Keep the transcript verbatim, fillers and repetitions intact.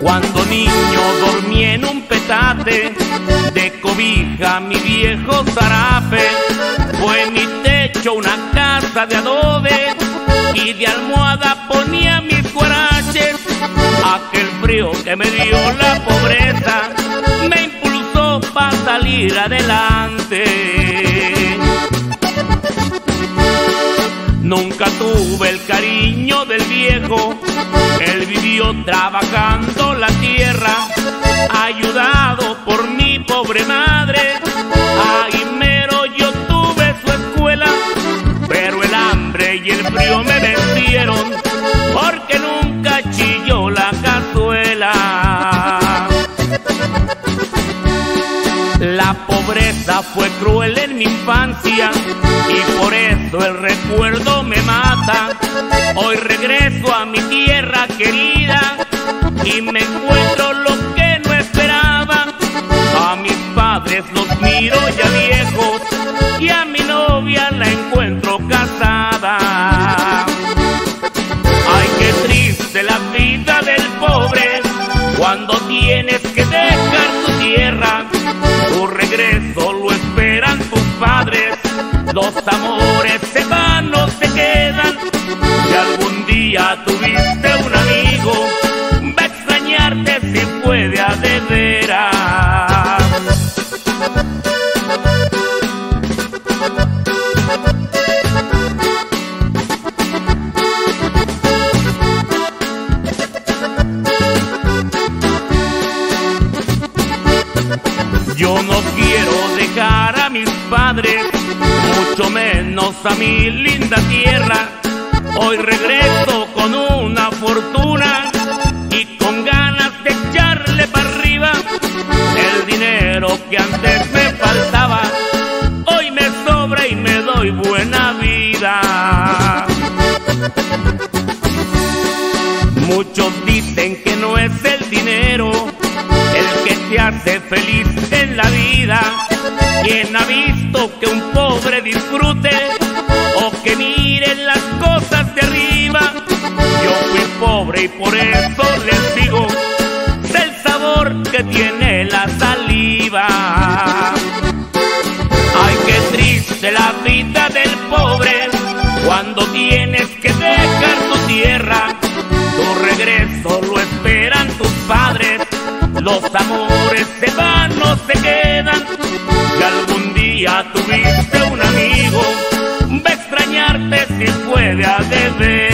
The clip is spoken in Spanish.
Cuando niño dormí en un petate, de cobija mi viejo zarape. Fue mi techo una casa de adobe y de almohada ponía mis guaraches. Aquel frío que me dio la pobreza me impulsó para salir adelante. Nunca tuve el cariño del viejo, él vivió trabajando la tierra, ayudado por mi pobre madre. Ahí mero yo tuve su escuela, pero el hambre y el frío me vencieron, porque nunca chilló la cazuela. La pobreza fue cruel en mi infancia y por eso el recuerdo me mata. Hoy regreso a mi tierra querida y me encuentro lo que no esperaba. A mis padres los miro ya viejos y a mi novia la encuentro casada. Ay, qué triste la vida del pobre cuando tienes que dejar tu tierra. Tu regreso lo esperan tus padres, los amores se van, no se quedan. Si algún día tuviste un amigo, va a extrañarte si puede a de veras. Yo no quiero dejar a mis padres, mucho menos a mi linda tierra. Hoy regreso con una fortuna y con ganas de echarle para arriba. El dinero que antes me faltaba, hoy me sobra y me doy buena vida. Muchos dicen que no es el dinero el que te hace feliz en la vida. ¿Quién ha visto que un pobre disfrute o que mire las cosas de arriba? Yo fui pobre y por eso les digo, sé el sabor que tiene la saliva. Ay, qué triste la vida del pobre cuando tienes que dejar tu tierra. Tu regreso lo esperan tus padres, los amores se van, no se quedan. Si algún día tuviste un amigo, va a extrañarte si puede a de veras.